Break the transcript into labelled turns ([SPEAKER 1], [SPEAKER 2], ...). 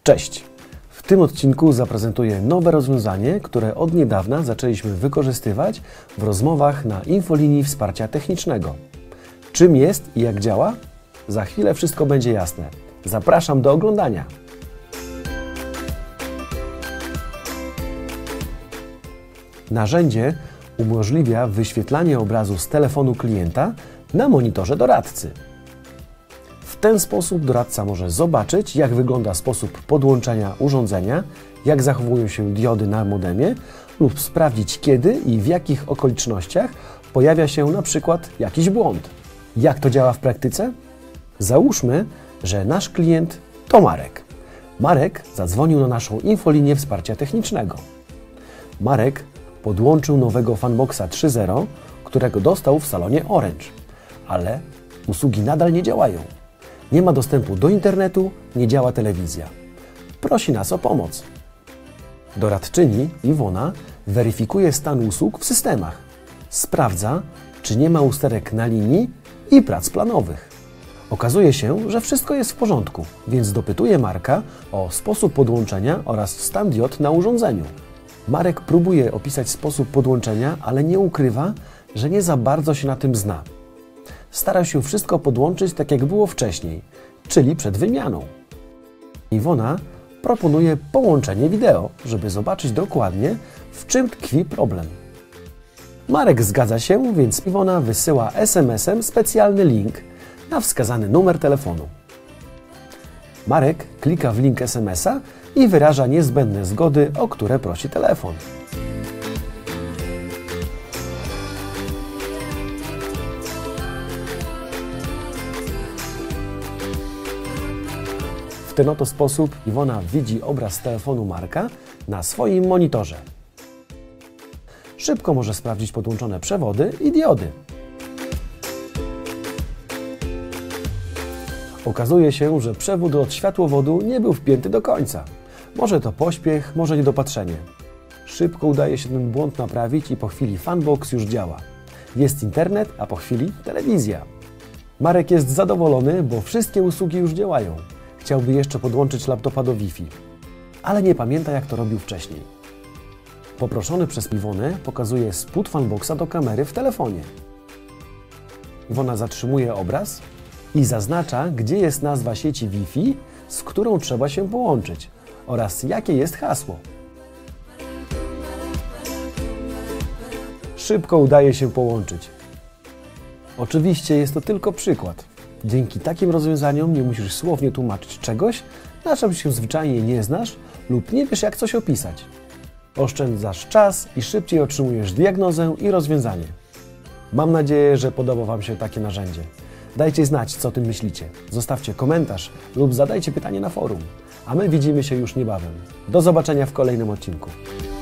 [SPEAKER 1] Cześć! W tym odcinku zaprezentuję nowe rozwiązanie, które od niedawna zaczęliśmy wykorzystywać w rozmowach na infolinii wsparcia technicznego. Czym jest i jak działa? Za chwilę wszystko będzie jasne. Zapraszam do oglądania. Narzędzie umożliwia wyświetlanie obrazu z telefonu klienta na monitorze doradcy. W ten sposób doradca może zobaczyć, jak wygląda sposób podłączenia urządzenia, jak zachowują się diody na modemie lub sprawdzić, kiedy i w jakich okolicznościach pojawia się na przykład jakiś błąd. Jak to działa w praktyce? Załóżmy, że nasz klient to Marek. Marek zadzwonił na naszą infolinię wsparcia technicznego. Marek podłączył nowego Funboxa 3.0, którego dostał w salonie Orange, ale usługi nadal nie działają. Nie ma dostępu do internetu, nie działa telewizja. Prosi nas o pomoc. Doradczyni Iwona weryfikuje stan usług w systemach. Sprawdza, czy nie ma usterek na linii i prac planowych. Okazuje się, że wszystko jest w porządku, więc dopytuje Marka o sposób podłączenia oraz stan diod na urządzeniu. Marek próbuje opisać sposób podłączenia, ale nie ukrywa, że nie za bardzo się na tym zna. Stara się wszystko podłączyć tak, jak było wcześniej, czyli przed wymianą. Iwona proponuje połączenie wideo, żeby zobaczyć dokładnie, w czym tkwi problem. Marek zgadza się, więc Iwona wysyła SMS-em specjalny link na wskazany numer telefonu. Marek klika w link SMS-a i wyraża niezbędne zgody, o które prosi telefon. W ten oto sposób Iwona widzi obraz telefonu Marka na swoim monitorze. Szybko może sprawdzić podłączone przewody i diody. Okazuje się, że przewód od światłowodu nie był wpięty do końca. Może to pośpiech, może niedopatrzenie. Szybko udaje się ten błąd naprawić i po chwili Funbox już działa. Jest internet, a po chwili telewizja. Marek jest zadowolony, bo wszystkie usługi już działają. Chciałby jeszcze podłączyć laptopa do Wi-Fi, ale nie pamięta, jak to robił wcześniej. Poproszony przez Iwonę pokazuje spód Funboxa do kamery w telefonie. Iwona zatrzymuje obraz i zaznacza, gdzie jest nazwa sieci Wi-Fi, z którą trzeba się połączyć oraz jakie jest hasło. Szybko udaje się połączyć. Oczywiście jest to tylko przykład. Dzięki takim rozwiązaniom nie musisz słownie tłumaczyć czegoś, na czym się zwyczajnie nie znasz lub nie wiesz, jak coś opisać. Oszczędzasz czas i szybciej otrzymujesz diagnozę i rozwiązanie. Mam nadzieję, że podoba Wam się takie narzędzie. Dajcie znać, co o tym myślicie. Zostawcie komentarz lub zadajcie pytanie na forum. A my widzimy się już niebawem. Do zobaczenia w kolejnym odcinku.